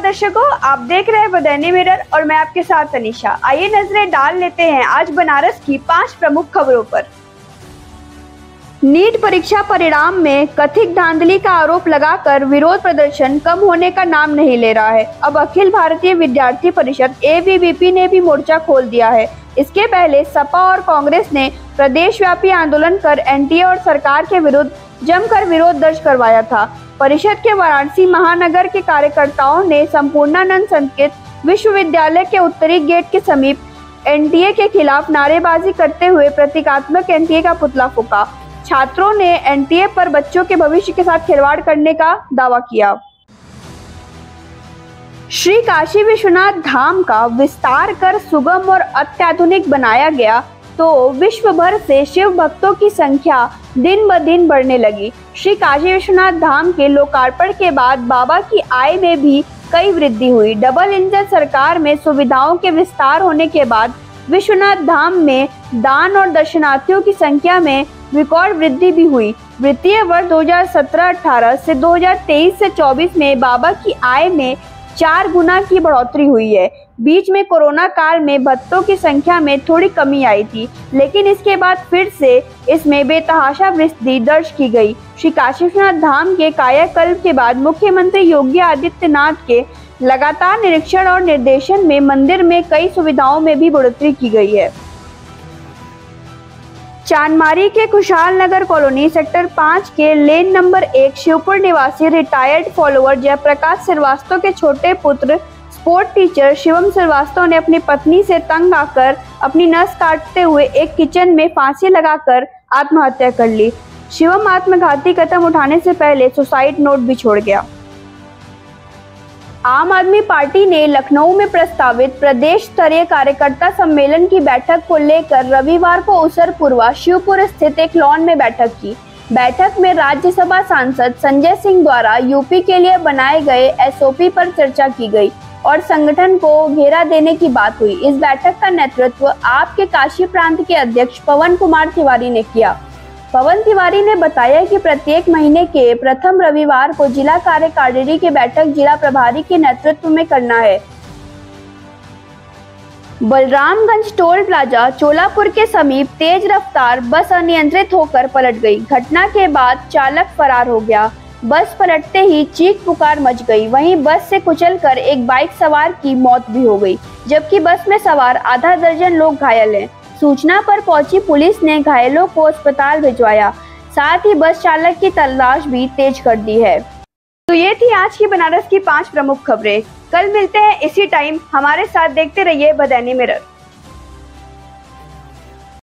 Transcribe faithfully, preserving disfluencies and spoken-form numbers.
दर्शकों, आप देख रहे हैं बदैनी मिरर और मैं आपके साथ अनीशा। आइए नजरें डाल लेते हैं आज बनारस की पांच प्रमुख खबरों पर। नीट परीक्षा परिणाम में कथित धांधली का आरोप लगाकर विरोध प्रदर्शन कम होने का नाम नहीं ले रहा है। अब अखिल भारतीय विद्यार्थी परिषद ए बी वी पी ने भी मोर्चा खोल दिया है। इसके पहले सपा और कांग्रेस ने प्रदेशव्यापी आंदोलन कर एन टी ए और सरकार के विरुद्ध जमकर विरोध दर्ज करवाया था। परिषद के वाराणसी महानगर के कार्यकर्ताओं ने संपूर्णानंद संस्कृत विश्वविद्यालय के उत्तरी गेट के समीप एन टी ए के खिलाफ नारेबाजी करते हुए प्रतीकात्मक एन टी ए का पुतला फूंका। छात्रों ने एन टी ए पर बच्चों के भविष्य के साथ खिलवाड़ करने का दावा किया। श्री काशी विश्वनाथ धाम का विस्तार कर सुगम और अत्याधुनिक बनाया गया तो विश्व भर से शिव भक्तों की संख्या दिन ब दिन बढ़ने लगी। श्री काशी विश्वनाथ धाम के लोकार्पण के बाद बाबा की आय में भी कई वृद्धि हुई। डबल इंजन सरकार में सुविधाओं के विस्तार होने के बाद विश्वनाथ धाम में दान और दर्शनार्थियों की संख्या में रिकॉर्ड वृद्धि भी हुई। वित्तीय वर्ष दो हज़ार सत्रह अठारह से दो हज़ार तेईस से चौबीस में बाबा की आय में चार गुना की बढ़ोतरी हुई है। बीच में कोरोना काल में भक्तों की संख्या में थोड़ी कमी आई थी, लेकिन इसके बाद फिर से इसमें बेतहाशा वृद्धि दर्ज की गई। श्री काशी विश्वनाथ धाम के कायाकल्प के बाद मुख्यमंत्री योगी आदित्यनाथ के लगातार निरीक्षण और निर्देशन में मंदिर में कई सुविधाओं में भी बढ़ोतरी की गई है। चांदमारी के खुशहाल नगर कॉलोनी सेक्टर पाँच के लेन नंबर एक शिवपुर निवासी रिटायर्ड फॉलोअर जयप्रकाश श्रीवास्तव के छोटे पुत्र स्पोर्ट टीचर शिवम श्रीवास्तव ने अपनी पत्नी से तंग आकर अपनी नस काटते हुए एक किचन में फांसी लगाकर आत्महत्या कर ली। शिवम आत्मघाती कदम उठाने से पहले सुसाइड नोट भी छोड़ गया। आम आदमी पार्टी ने लखनऊ में प्रस्तावित प्रदेश स्तरीय कार्यकर्ता सम्मेलन की बैठक को लेकर रविवार को उसरपुरवा शिवपुर स्थित एक लॉन में बैठक की। बैठक में राज्यसभा सांसद संजय सिंह द्वारा यूपी के लिए बनाए गए एस ओ पी पर चर्चा की गई और संगठन को घेरा देने की बात हुई। इस बैठक का नेतृत्व आपके काशी प्रांत के अध्यक्ष पवन कुमार तिवारी ने किया। पवन तिवारी ने बताया कि प्रत्येक महीने के प्रथम रविवार को जिला कार्यकारिणी की बैठक जिला प्रभारी के नेतृत्व में करना है। बलरामगंज टोल प्लाजा चोलापुर के समीप तेज रफ्तार बस अनियंत्रित होकर पलट गई। घटना के बाद चालक फरार हो गया। बस पलटते ही चीख पुकार मच गई। वहीं बस से कुचलकर एक बाइक सवार की मौत भी हो गई, जबकि बस में सवार आधा दर्जन लोग घायल हैं। सूचना पर पहुंची पुलिस ने घायलों को अस्पताल भिजवाया, साथ ही बस चालक की तलाश भी तेज कर दी है। तो ये थी आज की बनारस की पांच प्रमुख खबरें। कल मिलते हैं इसी टाइम। हमारे साथ देखते रहिए बदैनी मिरर।